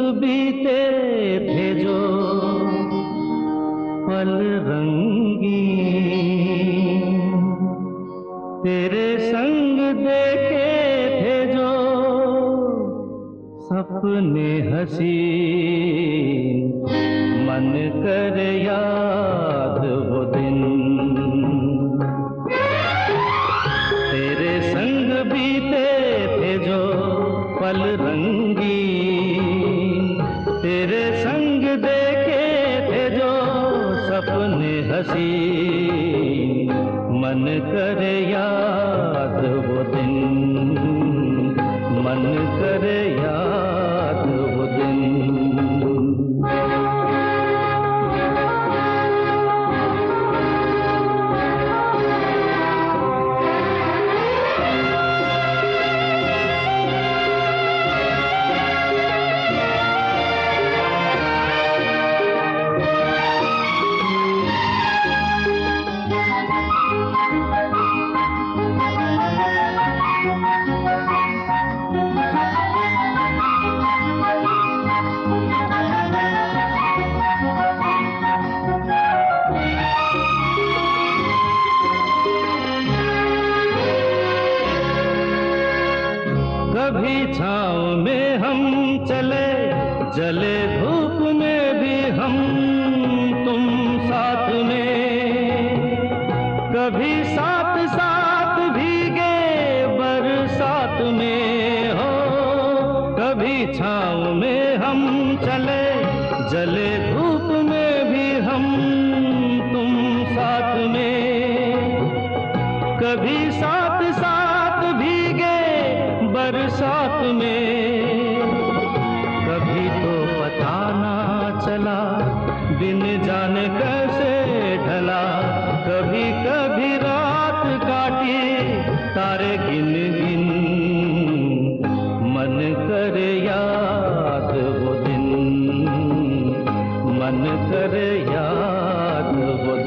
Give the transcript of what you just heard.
बीते थे जो पल रंगी, तेरे संग देखे थे जो सपने हसीन, मन कर याद वो दिन। तेरे संग बीते थे जो पल रंगी, तेरे संग देखे थे जो सपने हसीन, मन कर याद वो दिन, मन कर याद वो दिन। कभी छाँव में हम चले, जले धूप में भी हम तुम साथ में, कभी साथ साथ भीगे बरसात में हो। कभी छाँव में हम चले, जले धूप में भी हम तुम साथ में, कभी साथ साथ भीगे बरसात में। कभी तो पता ना चला दिन जाने कैसे ढला, कभी कभी रात काटी तारे गिन गिन, मन कर याद वो दिन, मन कर याद वो